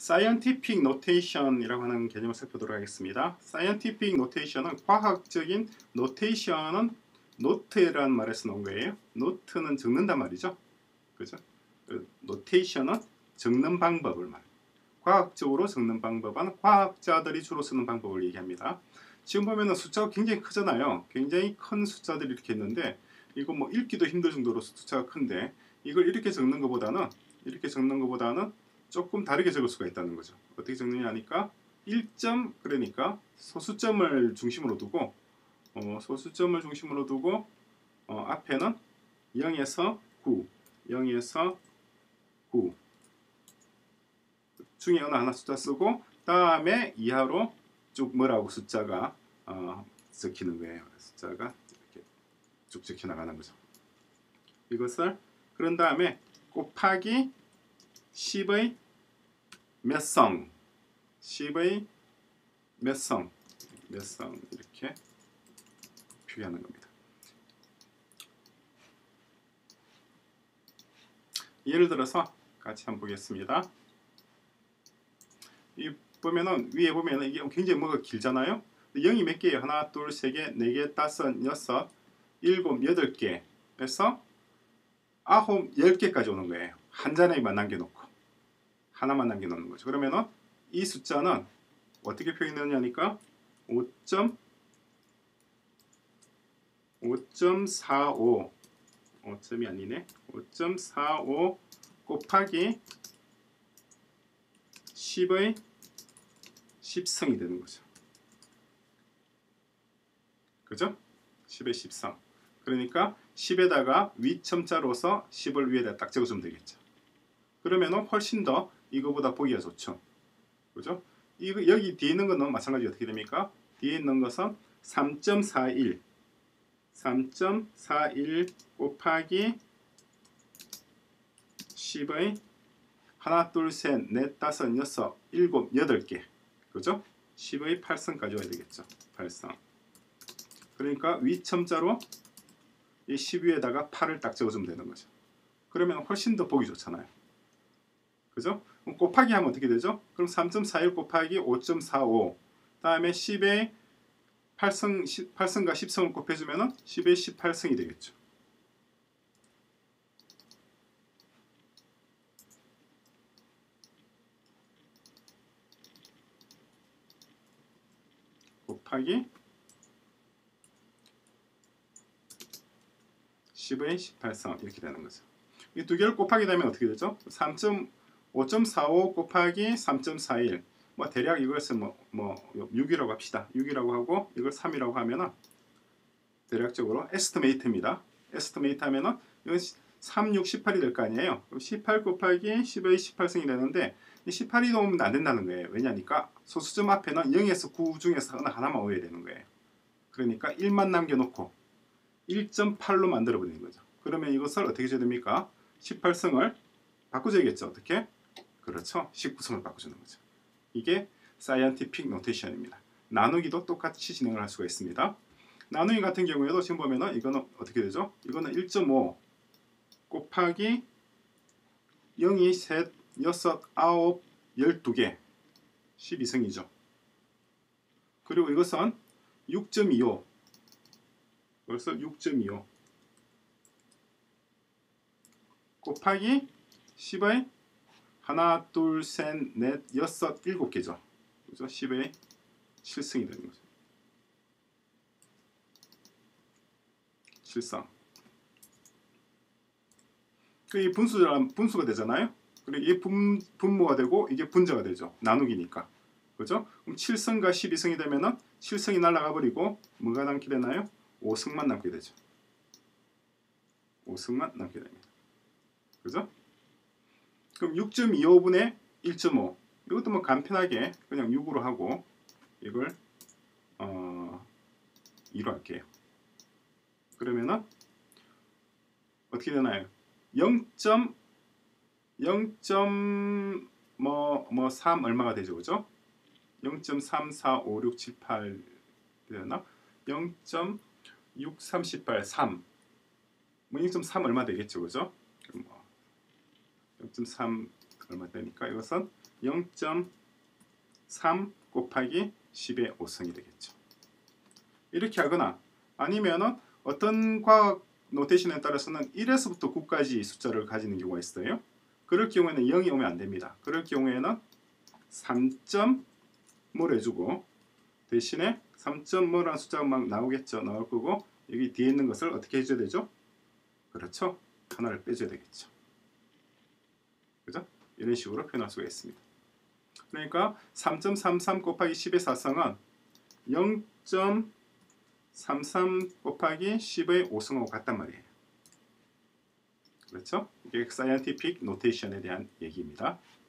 scientific notation이라고 하는 개념을 살펴보도록 하겠습니다. scientific notation은 과학적인 notation은 note라는 말에서 나온 거예요. note는 적는단 말이죠. 그죠? notation은 적는 방법을 말. 과학적으로 적는 방법은 과학자들이 주로 쓰는 방법을 얘기합니다. 지금 보면은 숫자가 굉장히 크잖아요. 굉장히 큰 숫자들이 이렇게 있는데 이거 뭐 읽기도 힘들 정도로 숫자가 큰데 이걸 이렇게 적는 것보다는 조금 다르게 적을 수가 있다는 거죠. 어떻게 적느냐 하니까 1점 그러니까 소수점을 중심으로 두고 앞에는 0에서 9 중에 어느 하나 숫자 쓰고 다음에 이하로 쭉 뭐라고 숫자가 적히는 거예요. 숫자가 이렇게 쭉 적혀 나가는 거죠. 이것을 그런 다음에 곱하기 10의 몇 성 이렇게 표기하는 겁니다. 예를 들어서 같이 한번 보겠습니다. 이 보면은 위에 보면은 이게 굉장히 뭐가 길잖아요. 0이 몇 개예요? 하나, 둘, 세 개, 네 개, 다섯, 여섯, 일곱, 여덟 개에서 아홉, 10개까지 오는 거예요. 한 자리만 남겨놓고 하나만 남겨놓는 거죠. 그러면은 이 숫자는 어떻게 표현되느냐니까 5.45 5점이 아니네. 5.45 곱하기 10의 10성이 되는 거죠. 그죠? 10의 10성. 그러니까 10에다가 위첨자로서 10을 위에다 딱 적어주면 되겠죠. 그러면은 훨씬 더 이거보다 보기가 좋죠. 그죠? 이거 여기 뒤에 있는 거는 마찬가지 어떻게 됩니까? 뒤에 있는 것은 3.41 곱하기 10의 하나, 둘, 셋, 넷, 다섯, 여섯, 일곱, 여덟 개. 그죠? 10의 8성까지 와야 되겠죠. 8성. 그러니까 위첨자로 이 10 위에다가 8을 딱 적어주면 되는 거죠. 그러면 훨씬 더 보기 좋잖아요. 그죠? 그럼 곱하기 하면 어떻게 되죠? 그럼 3.41 곱하기 5.45 다음에 10의 8성과 10성을 곱해주면 10의 18성이 되겠죠. 곱하기 10의 18성 이렇게 되는 거죠. 이 두 개를 곱하게 되면 어떻게 되죠? 5.45 곱하기 3.41 뭐 대략 이것을 뭐 6이라고 합시다. 6이라고 하고 이걸 3이라고 하면은 대략적으로 에스티메이트입니다. 에스티메이트 하면은 이건 3, 6, 18이 될 거 아니에요. 그럼 18 곱하기 10의 18성이 되는데 이 18이 넘으면 안 된다는 거예요. 왜냐니까 소수점 앞에는 0에서 9 중에서 어느 하나만 오야 되는 거예요. 그러니까 1만 남겨놓고 1.8로 만들어 버리는 거죠. 그러면 이것을 어떻게 해야 됩니까? 18성을 바꿔줘야겠죠. 어떻게? 그렇죠. 19성을 바꿔주는 거죠. 이게 scientific notation입니다. 나누기도 똑같이 진행을 할 수가 있습니다. 나누기 같은 경우에도 지금 보면은 이거는 어떻게 되죠? 이거는 1.5 곱하기 0이 셋, 여섯, 아홉, 12개 12성이죠. 그리고 이것은 6.25 벌써 6.25 곱하기 10의 하나, 둘, 셋, 넷, 여섯, 7개죠. 그죠? 10의 7승이 되는 거죠. 7성. 이 분수가 되잖아요. 그리고 이게 분모가 되고 이게 분자가 되죠. 나누기니까. 그죠? 그럼 7성과 12성이 되면은 7성이 날아가 버리고 뭐가 남게 되나요? 5성만 남게 되죠. 5성만 남게 됩니다. 그죠? 그럼 6.25분의 1.5 이것도 뭐 간편하게 그냥 6으로 하고 이걸 2로 할게요. 그러면은 어떻게 되나요? 0.3 얼마가 되죠? 그죠? 0.345678 되나? 0.6318 3 뭐 0.3 얼마 되겠죠? 그죠? 0.3 얼마 되니까 이것은 0.3 곱하기 10의 5승이 되겠죠. 이렇게 하거나 아니면은 어떤 과학 노테이션에 따라서는 1에서부터 9까지 숫자를 가지는 경우가 있어요. 그럴 경우에는 0이 오면 안 됩니다. 그럴 경우에는 3.뭘 해주고 대신에 3.뭐라는 숫자가 막 나오겠죠. 나올 거고 여기 뒤에 있는 것을 어떻게 해줘야 되죠? 그렇죠. 하나를 빼줘야 되겠죠. 그죠? 이런 식으로 표현할 수가 있습니다. 그러니까 3.33 곱하기 10의 4승은 0.33 곱하기 10의 5승하고 같단 말이에요. 그렇죠? 이게 사이언티픽 노테이션에 대한 얘기입니다.